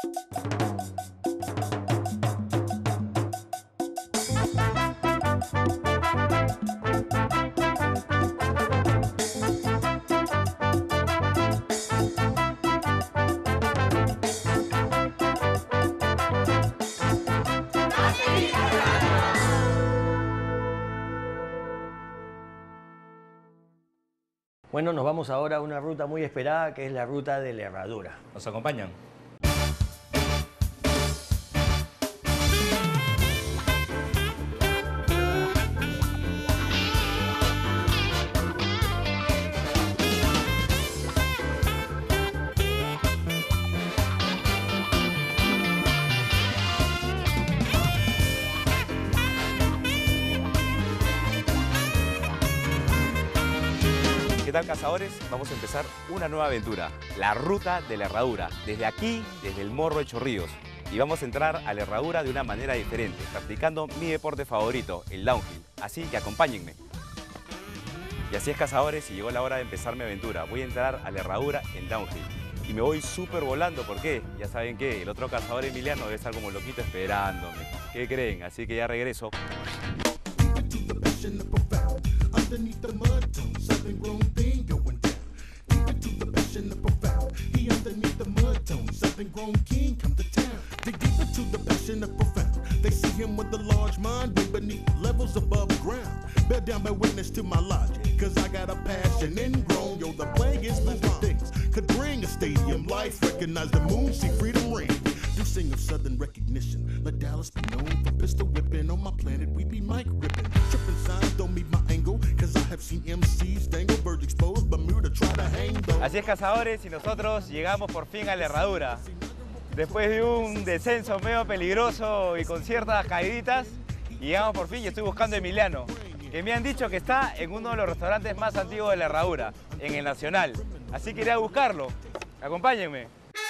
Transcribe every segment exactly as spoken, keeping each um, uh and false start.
Bueno, nos vamos ahora a una ruta muy esperada, que es la ruta de la herradura. ¿Nos acompañan? ¿Qué tal, cazadores? Vamos a empezar una nueva aventura, la ruta de la herradura, desde aquí, desde el Morro de Chorrillos. Y vamos a entrar a la herradura de una manera diferente, practicando mi deporte favorito, el downhill. Así que acompáñenme. Y así es, cazadores, y llegó la hora de empezar mi aventura. Voy a entrar a la herradura en downhill. Y me voy súper volando, ¿por qué? Ya saben que el otro cazador, Emiliano, debe estar como loquito esperándome. ¿Qué creen? Así que ya regreso. Underneath the mud tone, southern grown thing going down. Deep into the passion of profound. He underneath the mud tone, southern grown king come to town. Dig deep into the passion of profound. They see him with a large mind, way beneath levels above ground. Bear down by witness to my logic, cause I got a passion ingrown. Yo, the plague is little things could bring a stadium life. Recognize the moon, see freedom ring. Do sing of southern recognition. Let Dallas be known for pistol whipping. On my planet, we be mic ripping. Tripping signs don't meet my angle, cause I have seen M Cs dangle, birds exposed, Bermuda try to hang though. Así es, cazadores, y nosotros llegamos por fin a la herradura. Después de un descenso medio peligroso y con ciertas caíditas, llegamos por fin y estoy buscando a Emiliano, que me han dicho que está en uno de los restaurantes más antiguos de la herradura, en el Nacional. Así que iré a buscarlo. Acompáñenme.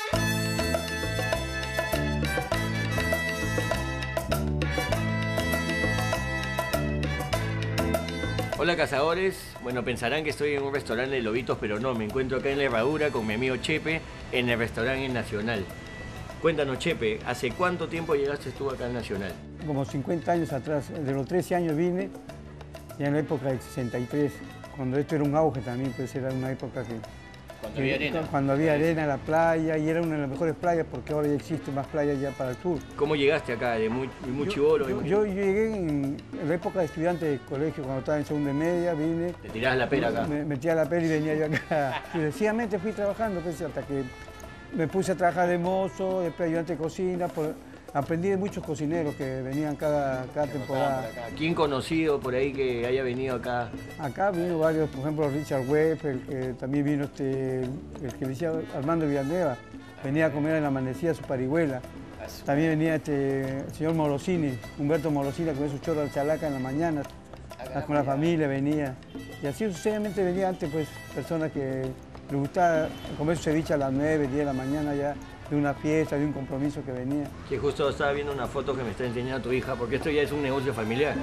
Hola, cazadores. Bueno, pensarán que estoy en un restaurante de lobitos, pero no, me encuentro acá en la herradura con mi amigo Chepe en el restaurante Nacional. Cuéntanos, Chepe, ¿hace cuánto tiempo llegaste tú acá al Nacional? Como cincuenta años atrás, de los trece años vine, ya en la época del sesenta y tres, cuando esto era un auge también, pues era una época que... Cuando había arena. Cuando había arena en la playa, y era una de las mejores playas porque ahora ya existen más playas ya para el sur. ¿Cómo llegaste acá? ¿De muy, muy chibolo? Yo, yo, yo llegué en, en la época de estudiante de colegio, cuando estaba en segunda y media, vine... ¿Te tirabas la pela acá? Me metía la pela y venía yo acá. Y sencillamente fui trabajando, pues, hasta que me puse a trabajar de mozo, después ayudante de cocina. Por, aprendí de muchos cocineros que venían cada, cada temporada. ¿Quién conocido por ahí que haya venido acá? Acá vino varios, por ejemplo, Richard Webb, el que también vino este, el que decía Armando Villanueva, venía a comer en la amanecida su parihuela. También venía este, el señor Morosini, Humberto Morosini, a comer su chorro al chalaca en la mañana, con la familia venía. Y así sucesivamente venía antes, pues, personas que les gustaba comer su ceviche a las nueve, diez de la mañana ya, de una fiesta, de un compromiso que venía. Que justo estaba viendo una foto que me está enseñando tu hija, porque esto ya es un negocio familiar.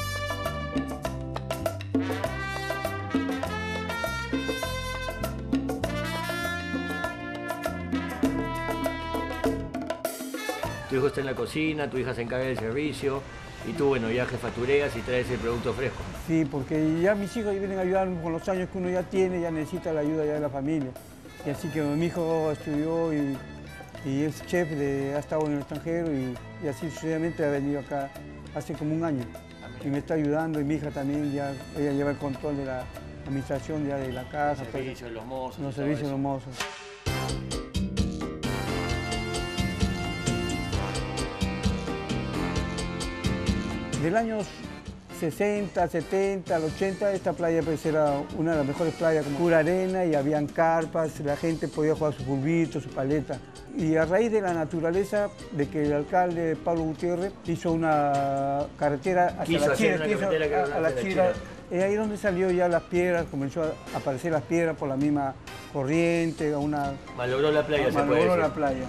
Tu hijo está en la cocina, tu hija se encarga del servicio, y tú, bueno, ya jefatureas y traes el producto fresco. Sí, porque ya mis hijos vienen a ayudarme con los años que uno ya tiene, ya necesita la ayuda ya de la familia. Y así que mi hijo estudió y... y es chef, de, ha estado en el extranjero y, y así sucesivamente ha venido acá hace como un año. Y me está ayudando, y mi hija también, ya, ella lleva el control de la administración ya de la casa. Los servicios, los mozos. Los servicios, los mozos. Del año sesenta, setenta, al ochenta, esta playa pues era una de las mejores playas, con pura arena y habían carpas, la gente podía jugar su fulbito, su paleta. Y a raíz de la naturaleza, de que el alcalde Pablo Gutiérrez hizo una carretera hacia quiso la Chira, quiso a, a la Chira, es ahí donde salió ya las piedras, comenzó a aparecer las piedras por la misma corriente, a una... Malogró la playa, se puede decir. Malogró la playa.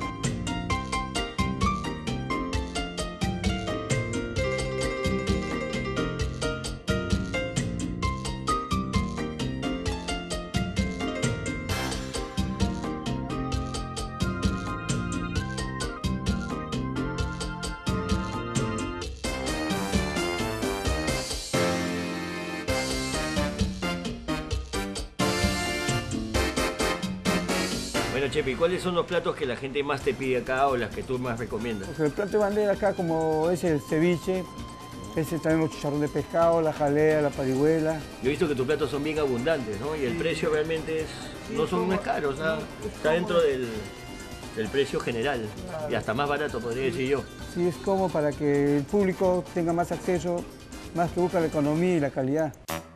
Bueno, Chepe, ¿cuáles son los platos que la gente más te pide acá o las que tú más recomiendas? Porque el plato de bandera acá, como es el ceviche, ese también los chicharrón de pescado, la jalea, la parihuela. Yo he visto que tus platos son bien abundantes, ¿no? Y el precio realmente es, no son muy caros, o sea, está dentro del, del precio general. Y hasta más barato, podría decir yo. Sí, es como para que el público tenga más acceso, más que busca la economía y la calidad.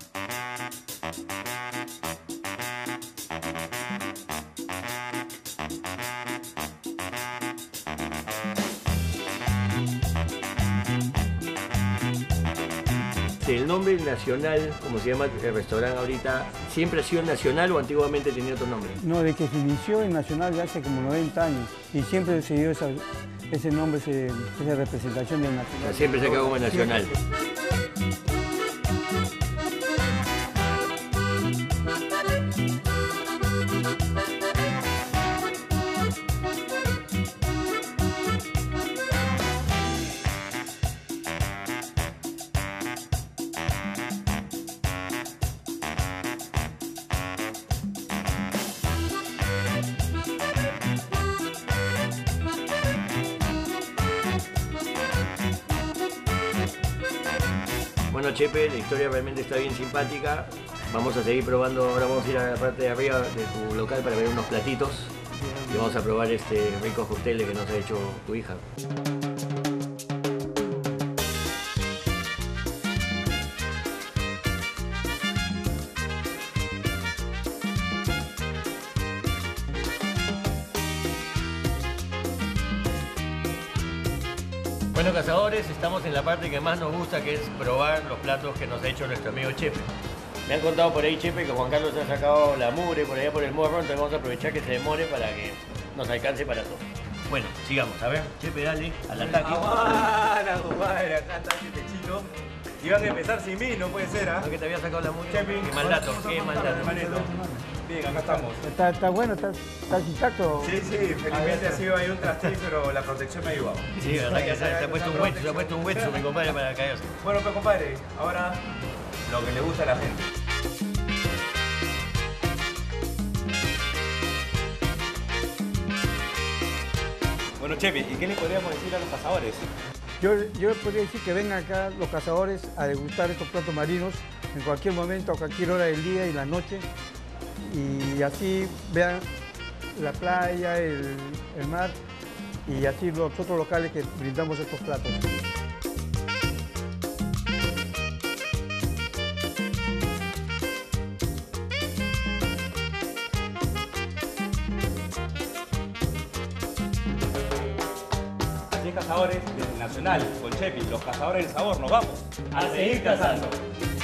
El nombre nacional, como se llama el restaurante ahorita, ¿siempre ha sido nacional o antiguamente tenía otro nombre? No, de que se inició en Nacional ya hace como noventa años y siempre se dio esa, ese nombre, ese, esa representación del O Nacional. sea, siempre se ha quedado como nacional. Bueno, Chepe, la historia realmente está bien simpática. Vamos a seguir probando, ahora vamos a ir a la parte de arriba de tu local para ver unos platitos y vamos a probar este ricos cócteles que nos ha hecho tu hija. Bueno, cazadores, estamos en la parte que más nos gusta, que es probar los platos que nos ha hecho nuestro amigo Chepe. Me han contado por ahí, Chepe, que Juan Carlos ha sacado la mugre por allá por el morro, entonces vamos a aprovechar que se demore para que nos alcance para todo. Bueno, sigamos. A ver, Chepe, dale al ataque. ¡Para, compadre! Acá está este chino. Iban a empezar sin mí, no puede ser, ¿ah? ¿No que te había sacado la mugre? Chepe, Qué mal dato, qué mal dato. hermanito. Bien, acá estamos. Está, está bueno, está, está intacto. Sí, sí, felizmente ha sido ahí un trastil, pero la protección me ha ayudado. Sí, verdad que se, se ha puesto un hueso, se ha puesto un hueso, mi compadre, para caerse. Bueno, pues compadre, ahora lo que le gusta a la gente. Bueno, Chepe, ¿y qué le podríamos decir a los cazadores? Yo, yo podría decir que vengan acá los cazadores a degustar estos platos marinos en cualquier momento, a cualquier hora del día y la noche, y así vean la playa, el, el mar, y así los otros locales que brindamos estos platos. Así es, cazadores, desde el Nacional, con Chepe, los cazadores del sabor, nos vamos A seguir cazando.